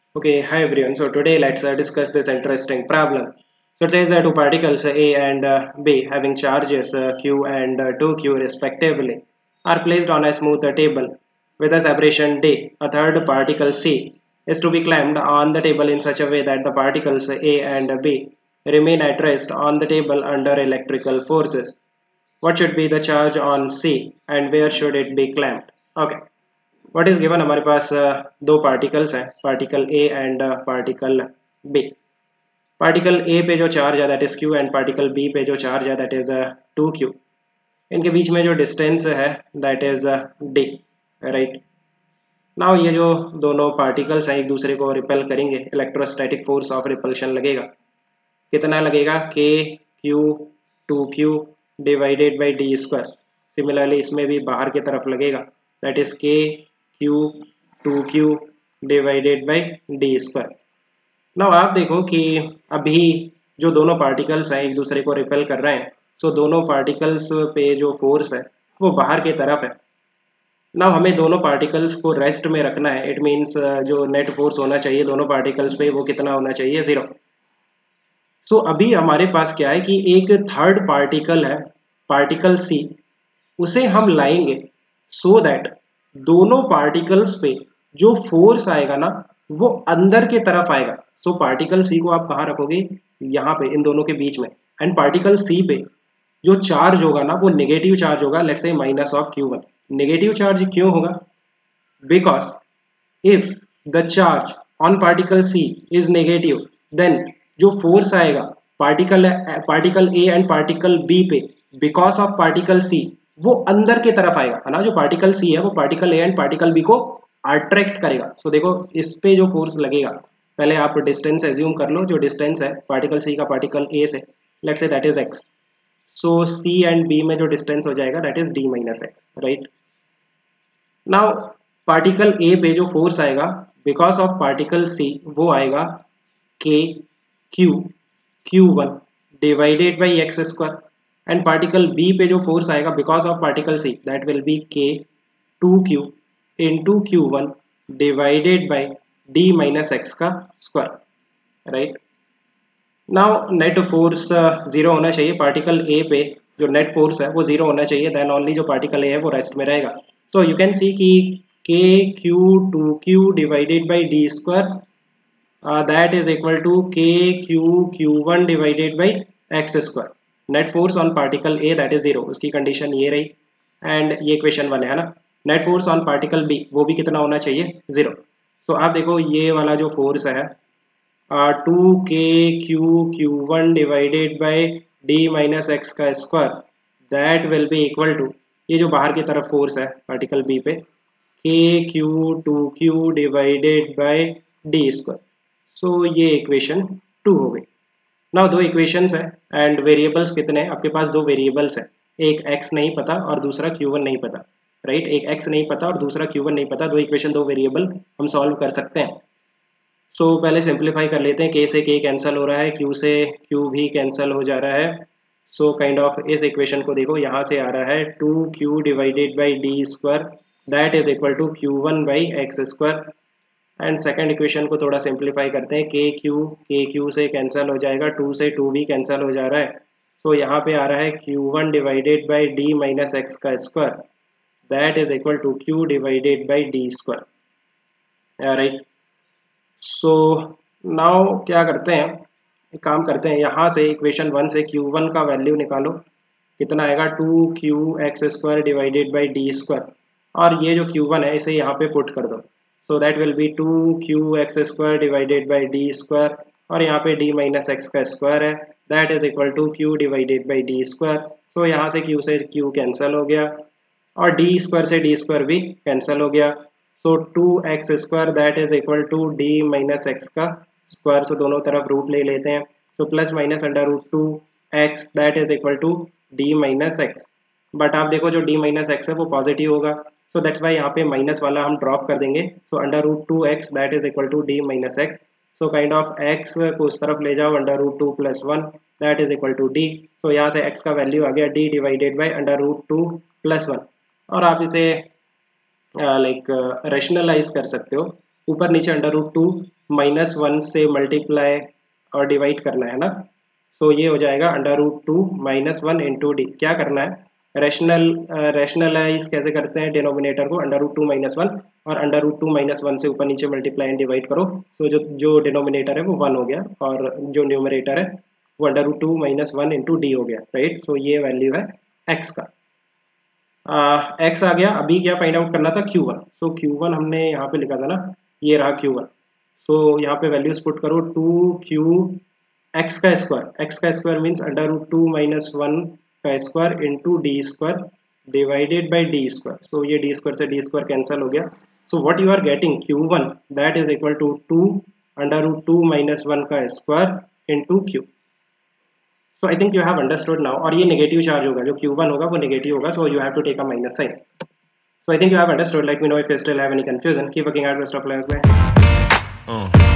Okay, hi everyone. So today let's discuss this interesting problem. So it says that two particles A and B having charges Q and 2Q respectively are placed on a smooth table with a separation D. A third particle C is to be clamped on the table in such a way that the particles A and B remain at rest on the table under electrical forces. What should be the charge on C and where should it be clamped? Okay. What is given हमारे पास दो particles हैं particle A and particle B particle A पे जो charge है that is Q and particle B पे जो charge है दैट इज 2Q इनके बीच में जो डिस्टेंस है that is D right now ये जो दोनों पार्टिकल्स हैं एक दूसरे को रिपेल करेंगे इलेक्ट्रोस्टैटिक फोर्स ऑफ रिपल्शन लगेगा कितना लगेगा K Q 2Q divided by D square similarly इसमें भी बाहर की तरफ लगेगा that is K Q 2Q divided by D square now आप देखो कि अभी जो दोनों पार्टिकल्स हैं एक दूसरे को रिपेल कर रहे हैं सो दोनों पार्टिकल्स पे जो फोर्स है वो बाहर की तरफ है नाउ हमें दोनों पार्टिकल्स को रेस्ट में रखना है इट मीन्स जो नेट फोर्स होना चाहिए दोनों पार्टिकल्स पे वो कितना होना चाहिए 0 सो अभी हमारे पास क्या है कि एक थर्ड पार्टिकल है पार्टिकल सी उसे हम लाएंगे सो दैट दोनों पार्टिकल्स पे जो फोर्स आएगा ना वो अंदर के तरफ आएगा सो पार्टिकल सी को आप कहाँ रखोगे यहाँ पे इन दोनों के बीच में एंड पार्टिकल सी पे जो चार्ज होगा ना वो नेगेटिव चार्ज होगा let's say minus of Q1 negative charge क्यों होगा because if the charge on particle C is negative then जो फोर्स आएगा particle A and particle B पे बिकॉज ऑफ पार्टिकल C वो अंदर के तरफ आएगा है ना जो पार्टिकल C है वो particle A and particle B को अट्रैक्ट करेगा सो देखो इस पे जो फोर्स लगेगा पहले आप डिस्टेंस एज्यूम कर लो जो डिस्टेंस है पार्टिकल C का पार्टिकल A से let's say that is x so C and B में जो डिस्टेंस हो जाएगा that is D minus x right now particle A पे जो फोर्स आएगा बिकॉज ऑफ पार्टिकल सी वो आएगा K Q 1 divided by x square and particle B पे जो फोर्स आएगा because of particle C that will be K 2Q into Q1 divided by D minus x का square right now net force zero होना चाहिए particle A पे जो net force है वो जीरो होना चाहिए देन ओनली जो पार्टिकल ए है वो रेस्ट में रहेगा सो यू कैन सी कि K Q 2Q divided by D square that is equal to K Q 1 divided by x square net force on particle A that is 0 उसकी condition ये रही and ये question 1 है ना net force on particle B वो भी कितना होना चाहिए 0 तो आप देखो ये वाला जो फोर्स है 2K Q 1 divided by D minus x का square that will be equal to ये जो बाहर की तरफ फोर्स है पार्टिकल B पे K Q 2Q divided by D square so ये इक्वेशन 2 हो गई ना दो इक्वेशंस है एंड वेरिएबल्स कितने हैं आपके पास दो वेरिएबल्स है एक x नहीं पता और दूसरा Q1 नहीं पता राइट एक x नहीं पता और दूसरा Q1 नहीं पता दो इक्वेशन दो वेरिएबल हम सॉल्व कर सकते हैं सो पहले सिंप्लीफाई कर लेते हैं k से k कैंसिल हो रहा है q से q भी कैंसिल हो जा रहा है सो काइंड ऑफ इस इक्वेशन को देखो यहाँ से आ रहा है 2Q divided by D square that is equal to Q1 by x square and second equation को थोड़ा सिंप्लीफाई करते हैं KQ से कैंसिल हो जाएगा 2 से 2 भी कैंसिल हो जा रहा है सो यहाँ पे आ रहा है Q1 divided by D minus x का square that is equal to Q divided by D square right so now क्या करते हैं एक काम करते हैं यहाँ से इक्वेशन 1 से Q1 का वैल्यू निकालो कितना आएगा 2Q x square divided by D square और ये जो Q1 है इसे यहाँ पे पुट कर दो so that will be 2Q x square divided by D square और यहाँ पे D माइनस एक्स का स्क्वायर है that is equal to Q divided by D square तो यहाँ से Q से Q कैंसिल हो गया और D स्क्वायर से D स्क्वायर भी कैंसिल हो गया so 2x square that is equal to D minus x का स्क्वायर सो दोनों तरफ रूट ले लेते हैं so plus minus under root 2x that is equal to D minus x but आप देखो जो D माइनस एक्स है वो पॉजिटिव होगा सो दैट्स वाई यहाँ पे माइनस वाला हम ड्रॉप कर देंगे so under root 2x that is equal to D minus x so kind of x को उस तरफ ले जाओ under root 2 plus 1 that is equal to D so यहाँ से x का वैल्यू आ गया D divided by under root 2 plus 1 और आप इसे लाइक रैशनलाइज कर सकते हो ऊपर नीचे अंडर रूट 2 -1 से मल्टीप्लाई और डिवाइड करना है ना। तो ये हो जाएगा अंडर रूट 2 -1 इंटू डी। क्या करना है, रैशनलाइज कैसे करते हैं डिनोमिनेटर को, अंडर रूट 2 -1 और अंडर रूट 2 -1 से ऊपर नीचे मल्टीप्लाई एंड डिवाइड करो। तो जो डिनोमिनेटर है वो 1 हो गया और जो न्यूमरेटर है वो अंडर रूट 2 -1 इंटू डी हो गया, राइट। सो ये वैल्यू है एक्स का। एक्स आ गया। अभी क्या फाइंड आउट करना था, Q1। सो Q1 हमने यहाँ पे लिखा था ना, ये रहा Q1। सो यहाँ पे वैल्यूज पुट करो, 2Q एक्स का स्क्वायर मीन्स अंडर रूट 2 -1 का square into D square divided by D square. So ये डी स्क्वायर से डी स्क्वायर कैंसिल हो गया। So what you are getting, Q1 that is equal to 2 under root 2 -1 का square into Q। So I think you have understood now. और ये negative charge होगा, जो Q1 होगा वो नेगेटिव होगा, so you have to take a minus sign. So I think you have understood. Let me know if you still have any confusion. Keep working hard. Best of luck. Bye.